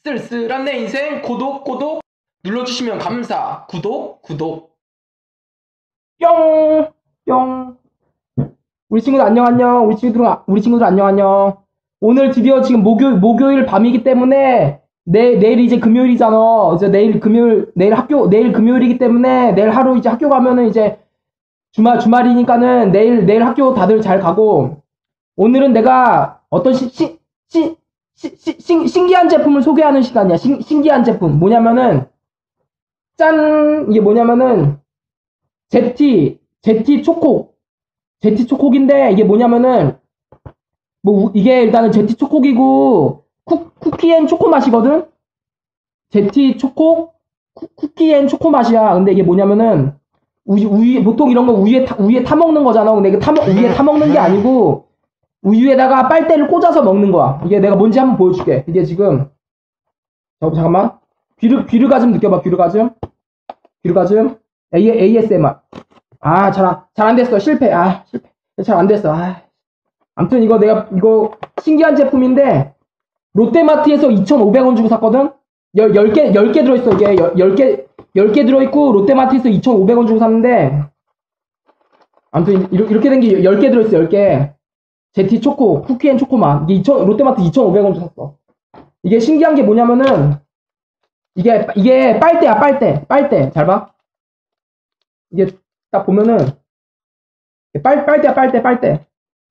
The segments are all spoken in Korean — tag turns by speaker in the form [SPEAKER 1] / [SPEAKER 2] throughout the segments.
[SPEAKER 1] 쓸쓸한 내 인생 구독 눌러주시면 감사. 구독. 뿅! 뿅! 우리 친구들 안녕. 우리 친구들 안녕. 오늘 드디어 지금 목요일 밤이기 때문에 내일 이제 금요일이잖아. 이제 내일 금요일이기 때문에 내일 하루 이제 학교 가면은 이제 주말이니까는 내일 학교 다들 잘 가고, 오늘은 내가 어떤 신기한 제품을 소개하는 시간이야. 신기한 제품. 뭐냐면은, 짠! 이게 뭐냐면은, 제티 초콕인데, 이게 뭐냐면은, 이게 일단은 제티 초콕이고, 쿠키앤 초코 맛이거든? 제티 초콕, 쿠키앤 초코 맛이야. 근데 이게 뭐냐면은, 보통 이런 거 우유에 타먹는 거잖아. 근데 이게 우유에 타먹는 게 아니고, 우유에다가 빨대를 꽂아서 먹는 거야. 이게 내가 뭔지 한번 보여줄게. 이게 지금, 잠깐만. 귀르가즘 느껴봐, 귀르가즘. ASMR. 잘 안 됐어. 실패. 실패. 잘 안 됐어. 아무튼 이거 신기한 제품인데, 롯데마트에서 2,500원 주고 샀거든? 10개 들어있어. 이게 10개 들어있고, 롯데마트에서 2,500원 주고 샀는데, 아무튼 이렇게 된 게 10개 들어있어, 10개. 제티 초코, 쿠키앤 초코만. 이게 롯데마트 2,500원 주고 샀어. 이게 신기한 게 뭐냐면은, 이게 빨대야, 빨대. 잘 봐. 이게 딱 보면은, 빨대야, 빨대.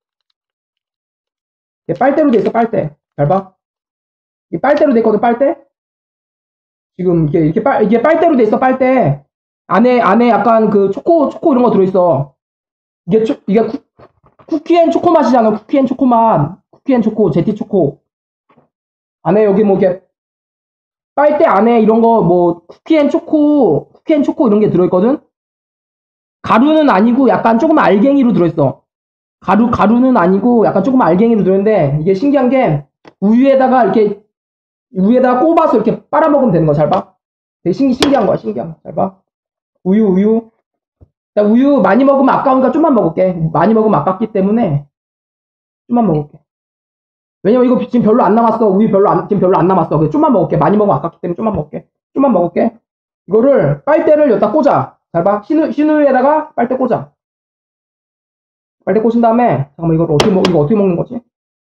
[SPEAKER 1] 이게 빨대로 돼 있어, 빨대. 잘 봐. 이게 빨대로 돼 있거든, 빨대? 지금 이게 빨대로 돼 있어, 빨대. 안에 약간 그 초코 이런 거 들어있어. 이게 쿠키앤 초코 맛이잖아, 쿠키앤 초코 맛. 쿠키앤 초코, 제티 초코. 안에 여기 뭐 이게, 빨대 안에 이런 거 쿠키앤 초코 이런 게 들어있거든? 가루는 아니고 약간 조금 알갱이로 들어있어. 가루는 아니고 약간 조금 알갱이로 들어있는데, 이게 신기한 게 우유에다가 꼽아서 이렇게 빨아먹으면 되는 거야. 잘 봐. 되게 신기한 거야. 잘 봐. 우유. 나 우유 많이 먹으면 아까우니까 좀만 먹을게. 많이 먹으면 아깝기 때문에 좀만 먹을게. 왜냐면 이거 지금 별로 안 남았어. 지금 별로 안 남았어. 그래서 좀만 먹을게. 많이 먹으면 아깝기 때문에 좀만 먹을게. 이거를 빨대를 여기다 꽂아. 잘 봐. 신우유에다가 빨대 꽂아. 빨대 꽂은 다음에, 잠깐만, 이거 어떻게 먹는 거지?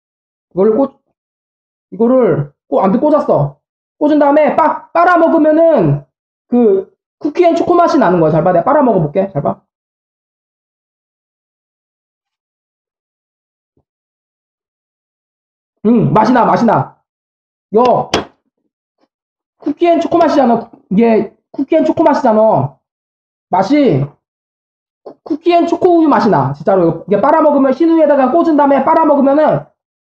[SPEAKER 1] 이거를 안돼 꽂았어. 꽂은 다음에 빨아 먹으면은 그 쿠키앤 초코 맛이 나는 거야. 잘 봐. 내가 빨아 먹어볼게. 잘 봐. 맛이 나. 요 쿠키앤 초코 맛이잖아. 이게 쿠키앤 초코 맛이잖아. 맛이 쿠키앤 초코 우유 맛이 나. 진짜로. 이게 빨아 먹으면, 신우유에다가 꽂은 다음에 빨아 먹으면은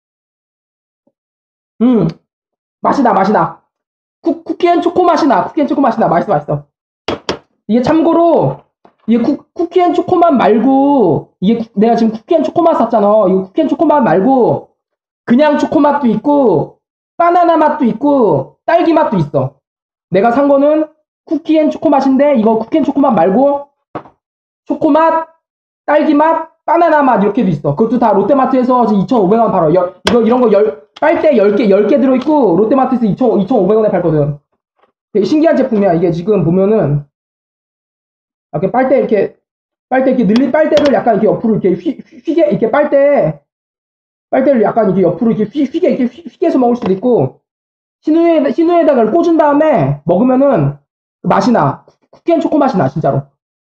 [SPEAKER 1] 맛이 나. 쿠키앤 초코 맛이 나. 맛있어. 이게 참고로, 이게 쿠키앤 초코맛 말고, 내가 지금 쿠키앤 초코맛 샀잖아. 이거 쿠키앤 초코맛 말고, 그냥 초코맛도 있고, 바나나 맛도 있고, 딸기 맛도 있어. 내가 산 거는 쿠키앤 초코맛인데, 이거 쿠키앤 초코맛 말고, 초코맛, 딸기 맛, 바나나 맛, 이렇게도 있어. 그것도 다 롯데마트에서 2,500원 팔아. 이런 거 빨대 10개 들어있고, 롯데마트에서 2,500원에 팔거든. 되게 신기한 제품이야. 이게 지금 보면은, 이렇게 빨대 늘린 빨대를 약간 이렇게 옆으로 이렇게 휘게, 이렇게 빨대를 약간 이렇게 옆으로 이렇게 휘게 해서 먹을 수도 있고, 신우에다가 꽂은 다음에 먹으면은 맛이 나. 쿠키앤 초코 맛이 나, 진짜로.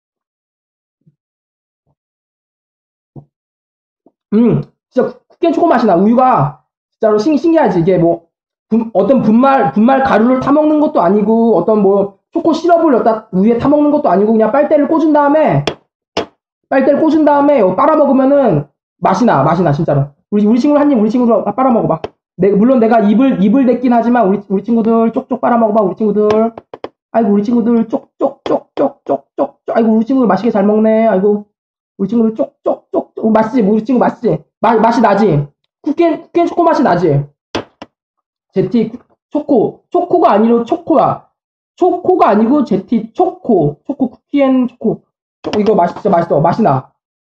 [SPEAKER 1] 진짜 쿠키앤 초코 맛이 나. 우유가 진짜로 신기하지. 이게 어떤 분말 가루를 타먹는 것도 아니고, 어떤 초코 시럽을 여기다 우유에 타먹는 것도 아니고, 그냥 빨대를 꽂은 다음에 빨아먹으면은 맛이 나, 진짜로. 우리 친구들 빨아먹어봐. 물론 내가 입을 댔긴 하지만, 우리 친구들 쪽쪽 빨아먹어봐, 우리 친구들. 아이고, 우리 친구들 쪽쪽쪽쪽쪽쪽. 아이고, 우리 친구들 맛있게 잘 먹네. 아이고, 우리 친구들 쪽쪽쪽. 맛있지? 우리 친구 맛있지? 맛이 나지? 쿠키앤 초코 맛이 나지? 제티 초코가 아니고 초코야. 초코가 아니고 제티 초코 쿠키앤 초코. 이거 진짜 맛있어. 맛이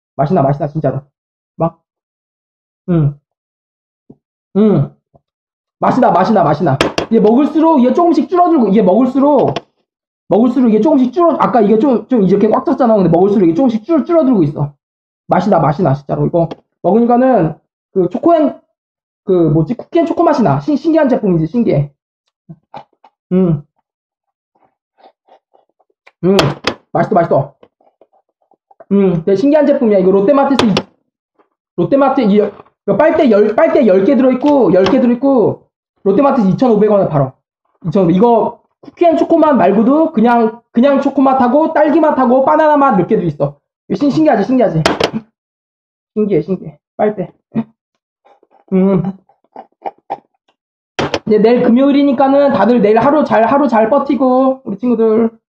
[SPEAKER 1] 나 진짜로. 막 응. 맛이 나. 이게 먹을수록 이게 조금씩 줄어들고, 이게 먹을수록 이게 조금씩 아까 이게 좀 이렇게 꽉 찼잖아. 근데 먹을수록 이게 조금씩 줄어들고 있어. 맛이 나, 진짜로. 이거 먹으니까는 그 초코앤, 그 뭐지, 쿠키앤 초코 맛이 나. 신기한 제품이지, 신기해. 음, 음, 맛있어. 되게 신기한 제품이야. 이거 롯데마트 이거 빨대 10개 들어있고, 롯데마트에서 2,500원에 팔어. 2,500원. 이거 쿠키앤 초코맛 말고도 그냥 초코맛하고 딸기맛하고 바나나맛 몇 개도 있어. 이거 신기하지? 신기해. 빨대. 음. 이제 내일 금요일이니까는 다들 내일 하루 잘 버티고, 우리 친구들.